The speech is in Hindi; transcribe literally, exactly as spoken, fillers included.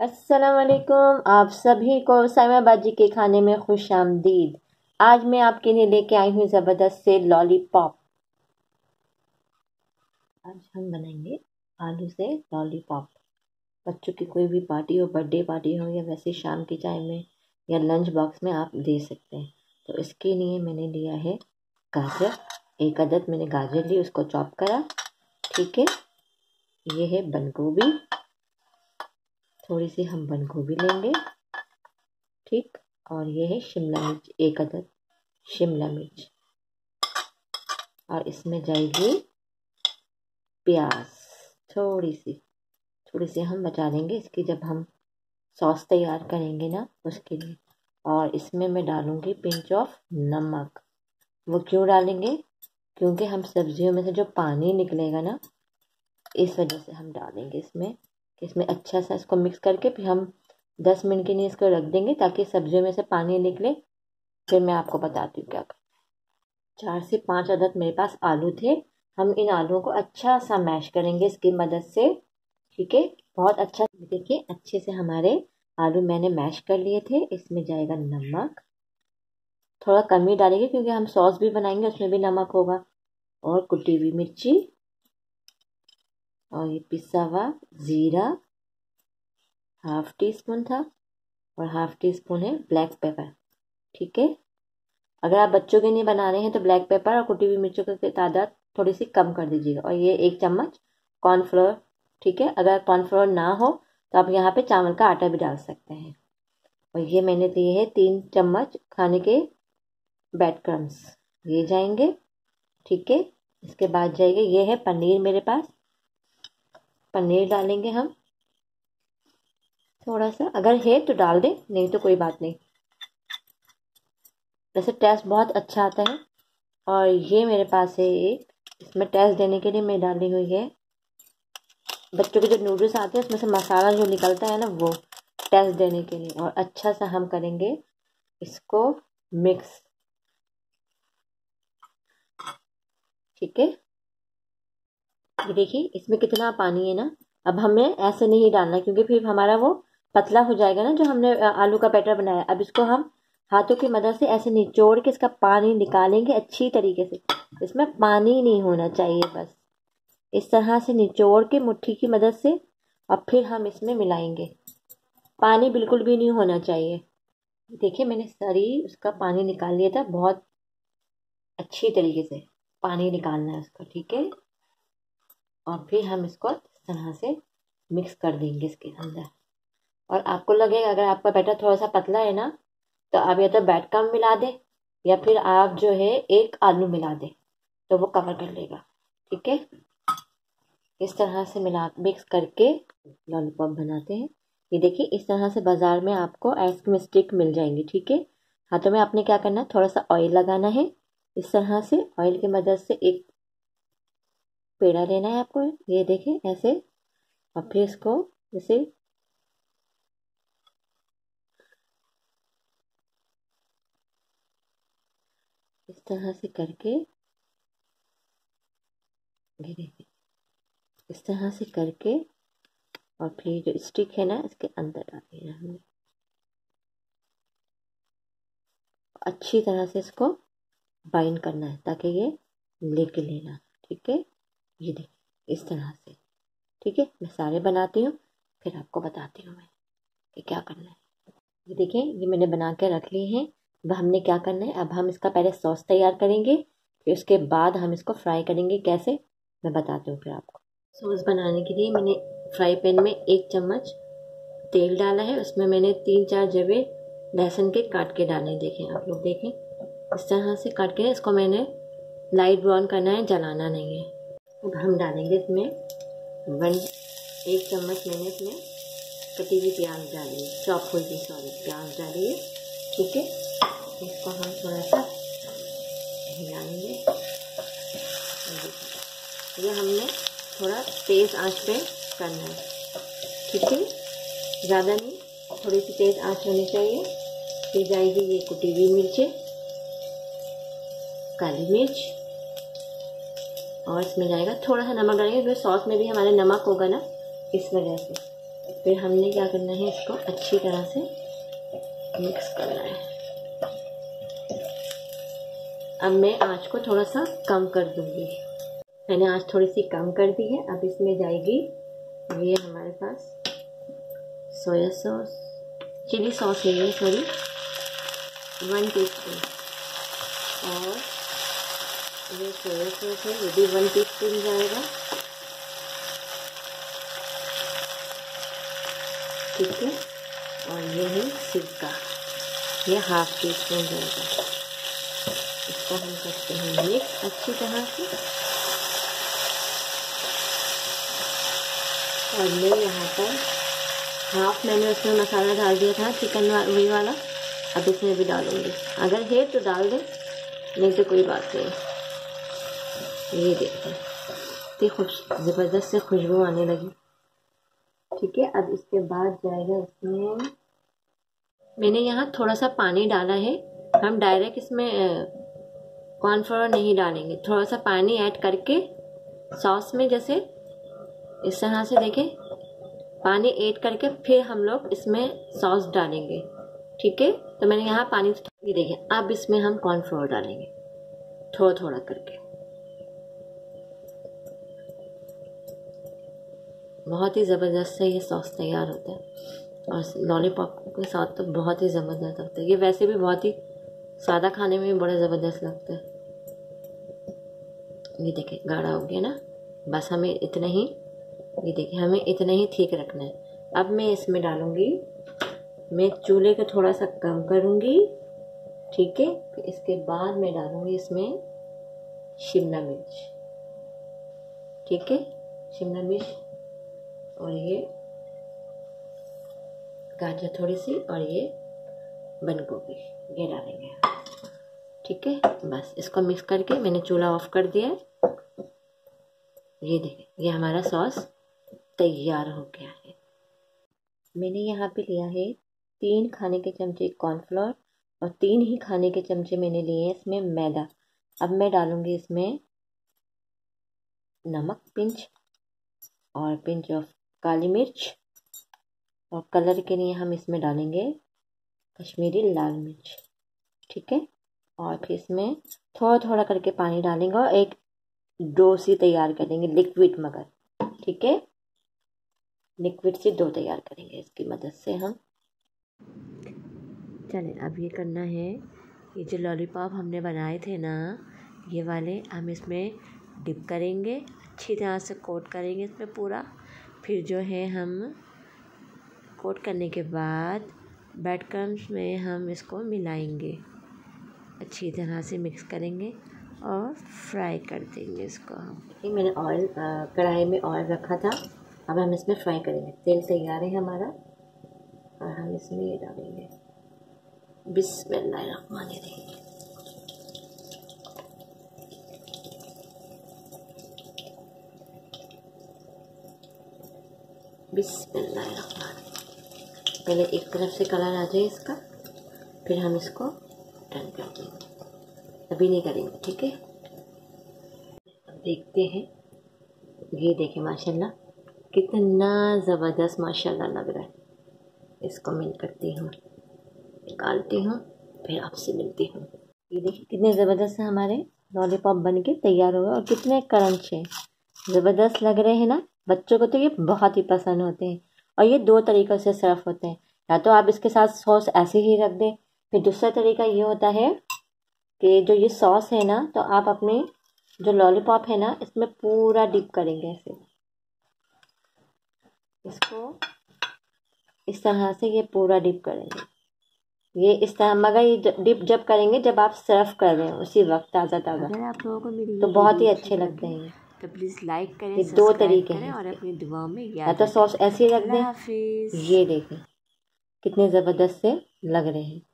अस्सलाम वालेकुम। आप सभी को साइमा बाजी के खाने में खुश आमदीद। आज मैं आपके लिए लेके आई हूँ ज़बरदस्त से लॉलीपॉप। आज हम बनाएंगे आलू से लॉलीपॉप। बच्चों की कोई भी पार्टी हो, बर्थडे पार्टी हो या वैसे शाम के टाइम में या लंच बॉक्स में आप दे सकते हैं। तो इसके लिए मैंने लिया है गाजर। एक अदद मैंने गाजर ली, उसको चॉप करा। ठीक है, ये है बंद गोभी। थोड़ी सी हम बंद गोभी लेंगे। ठीक, और ये है शिमला मिर्च, एक अदद शिमला मिर्च। और इसमें जाएगी प्याज, थोड़ी सी थोड़ी सी हम बचा देंगे इसकी, जब हम सॉस तैयार करेंगे ना उसके लिए। और इसमें मैं डालूंगी पिंच ऑफ नमक। वो क्यों डालेंगे? क्योंकि हम सब्जियों में से जो पानी निकलेगा ना, इस वजह से हम डालेंगे इसमें। इसमें अच्छा सा इसको मिक्स करके फिर हम दस मिनट के लिए इसको रख देंगे ताकि सब्जियों में से पानी निकले। फिर मैं आपको बताती हूँ क्या कर। चार से पांच अदद मेरे पास आलू थे। हम इन आलूओं को अच्छा सा मैश करेंगे इसकी मदद से। ठीक है, बहुत अच्छा। देखिए अच्छे से हमारे आलू मैंने मैश कर लिए थे। इसमें जाएगा नमक, थोड़ा कम ही डालेंगे क्योंकि हम सॉस भी बनाएंगे, उसमें भी नमक होगा। और कुटी हुई मिर्ची, और ये पिसा हुआ जीरा हाफ टी स्पून था, और हाफ टी स्पून है ब्लैक पेपर। ठीक है, अगर आप बच्चों के लिए बना रहे हैं तो ब्लैक पेपर और कुटी हुई मिर्चों की तादाद थोड़ी सी कम कर दीजिएगा। और ये एक चम्मच कॉर्नफ्लोर। ठीक है, अगर कॉर्नफ्लोर ना हो तो आप यहाँ पे चावल का आटा भी डाल सकते हैं। और ये मैंने दिए हैं तीन चम्मच खाने के ब्रेड क्रम्स, ये जाएंगे। ठीक है, इसके बाद जाएंगे, ये है पनीर मेरे पास, पनीर डालेंगे हम थोड़ा सा। अगर है तो डाल दें, नहीं तो कोई बात नहीं। वैसे टेस्ट बहुत अच्छा आता है। और ये मेरे पास है एक, इसमें टेस्ट देने के लिए मैं डाली हुई है बच्चों के जो नूडल्स आते हैं उसमें से मसाला जो निकलता है ना, वो टेस्ट देने के लिए। और अच्छा सा हम करेंगे इसको मिक्स। ठीक है, ये देखिए इसमें कितना पानी है ना। अब हमें ऐसे नहीं डालना क्योंकि फिर हमारा वो पतला हो जाएगा ना जो हमने आलू का बैटर बनाया। अब इसको हम हाथों की मदद से ऐसे निचोड़ के इसका पानी निकालेंगे अच्छी तरीके से। इसमें पानी नहीं होना चाहिए, बस इस तरह से निचोड़ के मुट्ठी की मदद से। और फिर हम इसमें मिलाएंगे, पानी बिल्कुल भी नहीं होना चाहिए। देखिए मैंने सारी उसका पानी निकाल लिया था, बहुत अच्छी तरीके से पानी निकालना है उसका। ठीक है, और फिर हम इसको इस तरह से मिक्स कर देंगे इसके अंदर। और आपको लगेगा अगर आपका बैटर थोड़ा सा पतला है ना, तो आप या तो बैट कम मिला दें या फिर आप जो है एक आलू मिला दें, तो वो कवर कर लेगा। ठीक है, इस तरह से मिला मिक्स करके लॉलीपॉप बनाते हैं। ये देखिए इस तरह से बाजार में आपको आइसक्रीम स्टिक मिल जाएंगी। ठीक है, हाथों में आपने क्या करना है, थोड़ा सा ऑयल लगाना है। इस तरह से ऑयल की मदद से एक पेड़ा लेना है आपको, ये देखें ऐसे। और फिर इसको जैसे इस तरह से करके, ये देखिए इस तरह से करके, और फिर जो स्टिक है ना इसके अंदर डाल देना हमने। अच्छी तरह से इसको बाइंड करना है ताकि ये लेके लेना। ठीक है, ये देखिए इस तरह से। ठीक है, मैं सारे बनाती हूँ फिर आपको बताती हूँ मैं कि क्या करना है। ये देखें ये मैंने बना के रख ली है। अब हमने क्या करना है, अब हम इसका पहले सॉस तैयार करेंगे, फिर उसके बाद हम इसको फ्राई करेंगे। कैसे मैं बताती हूँ फिर आपको। सॉस बनाने के लिए मैंने फ्राई पैन में एक चम्मच तेल डाला है। उसमें मैंने तीन चार जवे लहसुन के काट के डाले। देखें आप लोग, देखें इस तरह से काट के इसको मैंने लाइट ब्राउन करना है, जलाना नहीं है। अब हम डालेंगे इसमें वन एक चम्मच मैंने इसमें कटी हुई प्याज डाली, चॉप हुई थी सॉरी प्याज डाली है। ठीक है, इसको हम थोड़ा सा हिलाएंगे। ये हमने थोड़ा तेज़ आंच पे करना है। ठीक है, ज़्यादा नहीं, थोड़ी सी तेज़ आंच होनी चाहिए। फिर जाएगी ये कुटी हुई मिर्चें, काली मिर्च, और इसमें जाएगा थोड़ा सा नमक डालेंगे क्योंकि सॉस में भी हमारे नमक होगा ना, इस वजह से। फिर हमने क्या करना है, इसको अच्छी तरह से मिक्स करना है। अब मैं आँच को थोड़ा सा कम कर दूंगी। मैंने आँच थोड़ी सी कम कर दी है। अब इसमें जाएगी ये हमारे पास सोया सॉस, चिली सॉस है ये, सॉरी, वन टीस्पून, और ये सोया सॉस है, ये भी वन टीस्पून जाएगा। ठीक है, और ये है सिरका, ये हाफ टी स्पून जाएगा। इसको हम करते हैं मिक्स अच्छी तरह से। और मैं यहाँ पर हाफ मैंने उसमें मसाला डाल दिया था चिकन वही वाला, अब इसमें भी डालूंगी। अगर है तो डाल दें, नहीं तो कोई बात नहीं। ये देखते हैं, इतनी खुश ज़बरदस्त से खुशबू आने लगी। ठीक है, अब इसके बाद जाएगा इसमें, मैंने यहाँ थोड़ा सा पानी डाला है। हम डायरेक्ट इसमें कॉर्नफ्लोर नहीं डालेंगे, थोड़ा सा पानी ऐड करके सॉस में, जैसे इस तरह से देखें, पानी ऐड करके फिर हम लोग इसमें सॉस डालेंगे। ठीक है, तो मैंने यहाँ पानी, ये देखिए, अब इसमें हम कॉर्नफ्लोर डालेंगे थोड़ा थोड़ा करके। बहुत ही ज़बरदस्त से ये सॉस तैयार होता है, और लॉलीपॉप के साथ तो बहुत ही ज़बरदस्त लगता है। ये वैसे भी बहुत ही सादा खाने में भी बड़ा ज़बरदस्त लगता है। ये देखिए गाढ़ा हो गया ना, बस हमें इतना ही, ये देखिए हमें इतना ही ठीक रखना है। अब मैं इसमें डालूँगी, मैं चूल्हे को थोड़ा सा कम करूँगी। ठीक है, फिर इसके बाद मैं डालूँगी इसमें शिमला मिर्च। ठीक है, शिमला मिर्च, और ये गाजर थोड़ी सी, और ये बंद गोभी, ये डालेंगे। ठीक है, बस इसको मिक्स करके मैंने चूल्हा ऑफ कर दिया है। ये देखिए, ये हमारा सॉस तैयार हो गया है। मैंने यहाँ पे लिया है तीन खाने के चमचे कॉर्नफ्लोर, और तीन ही खाने के चमचे मैंने लिए हैं इसमें मैदा। अब मैं डालूँगी इसमें नमक पिंच, और पिंच ऑफ काली मिर्च, और कलर के लिए हम इसमें डालेंगे कश्मीरी लाल मिर्च। ठीक है, और फिर इसमें थोड़ा थोड़ा करके पानी डालेंगे, और एक डो सी तैयार करेंगे, लिक्विड मगर। ठीक है, लिक्विड से डो तैयार करेंगे इसकी मदद से हम। चलें, अब ये करना है, ये जो लॉलीपॉप हमने बनाए थे ना, ये वाले हम इसमें डिप करेंगे, अच्छी तरह से कोट करेंगे इसमें पूरा। फिर जो है हम कोट करने के बाद ब्रेड क्रम्स में हम इसको मिलाएंगे, अच्छी तरह से मिक्स करेंगे और फ्राई कर देंगे इसको हम। ये मैंने ऑयल कढ़ाई में ऑयल रखा था, अब हम इसमें फ्राई करेंगे। तेल तैयार है हमारा, और हम इसमें ये डालेंगे बिस्मिल्लाहिर्रहमानिर्रहीम। बिस्मिल्लाहिर्रहमानिर्रहीम। पहले एक तरफ से कलर आ जाए इसका, फिर हम इसको टर्न कर देंगे, अभी नहीं करेंगे। ठीक है, अब देखते हैं। ये देखें माशाल्लाह कितना ज़बरदस्त माशाल्लाह लग रहा है। इसको मैं करती हूँ, निकालती हूँ, फिर आपसे मिलती हूँ। ये देखिए कितने ज़बरदस्त हमारे लॉलीपॉप बन के तैयार हो गए, और कितने क्रंच हैं, ज़बरदस्त लग रहे हैं ना। बच्चों को तो ये बहुत ही पसंद होते हैं, और ये दो तरीक़ों से सर्व होते हैं। या तो आप इसके साथ सॉस ऐसे ही रख दें, फिर दूसरा तरीका ये होता है कि जो ये सॉस है ना, तो आप अपने जो लॉलीपॉप है ना, इसमें पूरा डिप करेंगे ऐसे, इसको इस तरह से ये पूरा डिप करेंगे। ये इस तरह, मगर ये डिप जब करेंगे जब आप सर्व कर रहे हैं उसी वक्त ताज़ा ताज़ा, अगर आप लोगों को मेरी तो बहुत ही अच्छे लगते हैं। तो प्लीज़ लाइक करें, ये दो तरीके हैं, और अपनी दुआओं में याद, या तो सॉस ऐसे ही रख दें। ये देखें कितने ज़बरदस्त से लग रहे हैं।